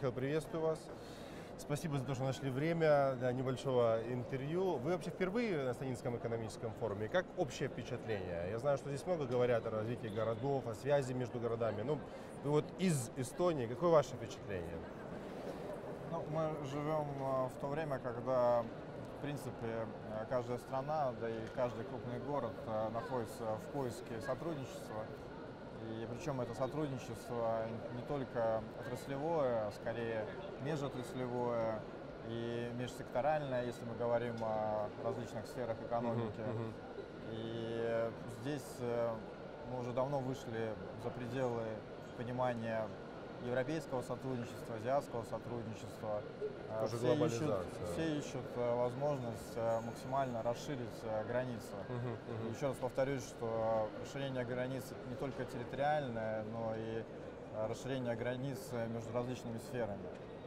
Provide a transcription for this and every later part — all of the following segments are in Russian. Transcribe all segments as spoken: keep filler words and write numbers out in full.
Михаил, приветствую вас. Спасибо за то, что нашли время для небольшого интервью. Вы вообще впервые на Станинском экономическом форуме. Как общее впечатление? Я знаю, что здесь много говорят о развитии городов, о связи между городами. Ну, вы вот из Эстонии, какое ваше впечатление? Ну, мы живем в то время, когда, в принципе, каждая страна, да и каждый крупный город находится в поиске сотрудничества. И причем это сотрудничество не только отраслевое, а скорее межотраслевое и межсекторальное, если мы говорим о различных сферах экономики. Uh-huh, uh-huh. И здесь мы уже давно вышли за пределы понимания европейского сотрудничества, азиатского сотрудничества. Тоже все ищут, все ищут возможность максимально расширить границы. Uh-huh, uh-huh. Еще раз повторюсь, что расширение границ не только территориальное, но и расширение границ между различными сферами.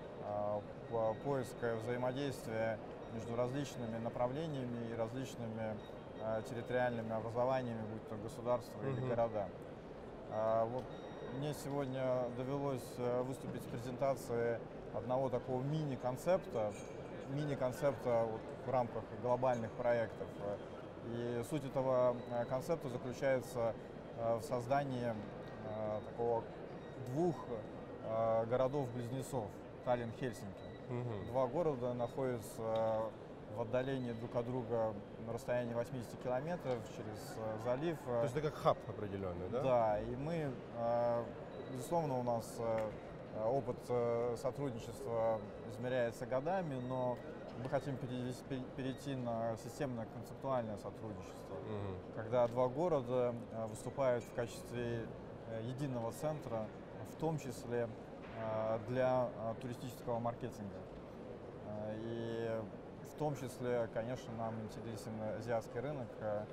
Поиск взаимодействия между различными направлениями и различными территориальными образованиями, будь то государства uh-huh. или города. Вот мне сегодня довелось выступить с презентацией одного такого мини-концепта, мини-концепта вот в рамках глобальных проектов. И суть этого концепта заключается в создании такого двух городов-близнецов – Таллин-Хельсинки. Угу. Два города находятся в отдалении друг от друга на расстоянии восьмидесяти километров через залив. То есть это как хаб определенный, да? Да, и мы, безусловно, у нас опыт сотрудничества измеряется годами, но мы хотим перейти на системное концептуальное сотрудничество, угу. когда два города выступают в качестве единого центра, в том числе для туристического маркетинга. И в том числе, конечно, нам интересен азиатский рынок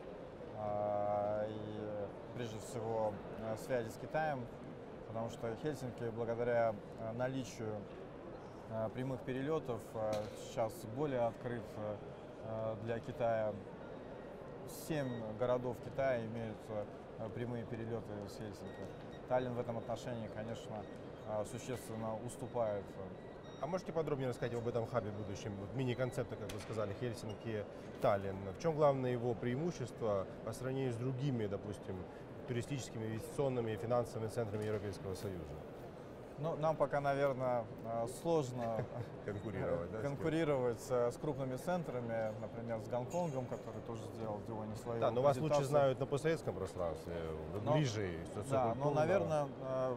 и, прежде всего, связи с Китаем, потому что Хельсинки, благодаря наличию прямых перелетов, сейчас более открыт для Китая. Семь городов Китая имеют прямые перелеты с Хельсинки. Таллин в этом отношении, конечно, существенно уступает. А можете подробнее рассказать об этом хабе будущем, вот мини-концепта, как вы сказали, Хельсинки, Таллин? В чем главное его преимущество по сравнению с другими, допустим, туристическими, инвестиционными и финансовыми центрами Европейского Союза? Ну, нам пока, наверное, сложно конкурировать, да, конкурировать с крупными центрами, например, с Гонконгом, который тоже сделал сегодня свою Да, но вас лучше знают на постсоветском пространстве, вы но, ближе. Да, но, наверное,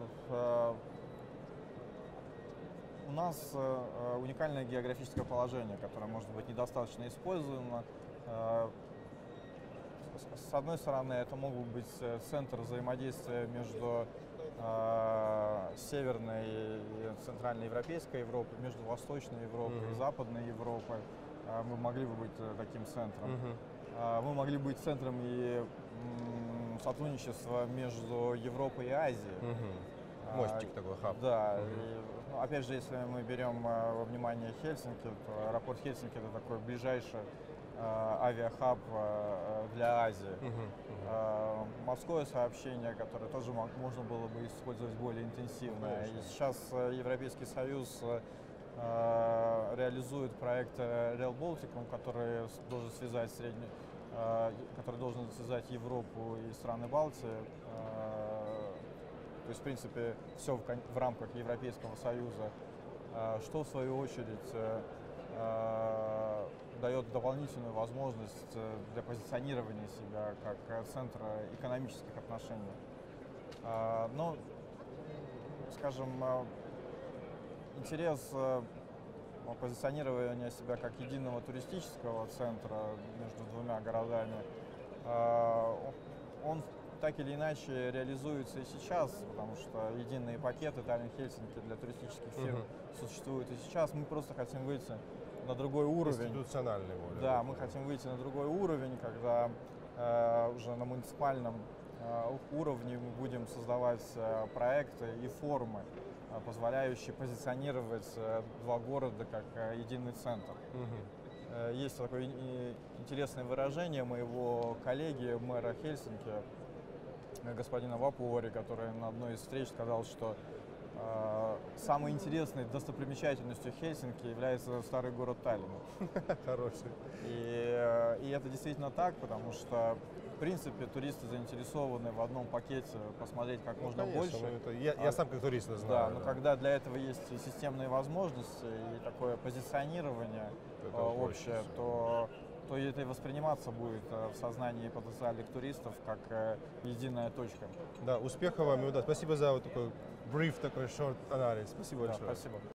у нас уникальное географическое положение, которое, может быть, недостаточно использовано. С одной стороны, это могут быть центр взаимодействия между э, Северной и Центральноевропейской Европой, между Восточной Европой mm-hmm. и Западной Европой. Э, мы могли бы быть таким центром. Mm-hmm. э, мы могли быть центром и м, сотрудничества между Европой и Азией. Mm-hmm. Мостик э, такой, хаб. Да. Mm-hmm. И, ну, опять же, если мы берем э, во внимание Хельсинки, то аэропорт Хельсинки — это такой ближайший авиахаб для Азии. Uh-huh, uh-huh. Морское сообщение, которое тоже можно было бы использовать более интенсивно. Uh-huh. И сейчас Европейский Союз реализует проект Rail Balticum, который должен связать среднюю, который должен связать Европу и страны Балтии. То есть, в принципе, все в, в рамках Европейского Союза, что в свою очередь дает дополнительную возможность для позиционирования себя как центра экономических отношений. Но, скажем, интерес позиционирования себя как единого туристического центра между двумя городами, он так или иначе реализуется и сейчас, потому что единые пакеты Таллин-Хельсинки для туристических фирм uh-huh. существуют и сейчас. Мы просто хотим выйти на другой уровень. Институциональный более. Да, мы хотим выйти на другой уровень, когда э, уже на муниципальном э, уровне мы будем создавать э, проекты и формы, э, позволяющие позиционировать э, два города как э, единый центр. Угу. Э, есть такое и, интересное выражение моего коллеги, мэра Хельсинки, господина Вапуори, который на одной из встреч сказал, что э, самой интересной достопримечательностью Хельсинки является старый город Таллин. Хороший. И, э, и это действительно так, потому что, в принципе, туристы заинтересованы в одном пакете посмотреть как Ну, можно конечно, больше. ну, это я, я А- сам как турист это Да, знаю. но да. когда для этого есть и системные возможности и такое позиционирование Это э, проще общее, всё. то, то это и восприниматься будет э, в сознании потенциальных туристов как э, единая точка. Да, успехов вам и удачи. Спасибо за вот такой brief, такой short анализ. Спасибо Да, большое. спасибо.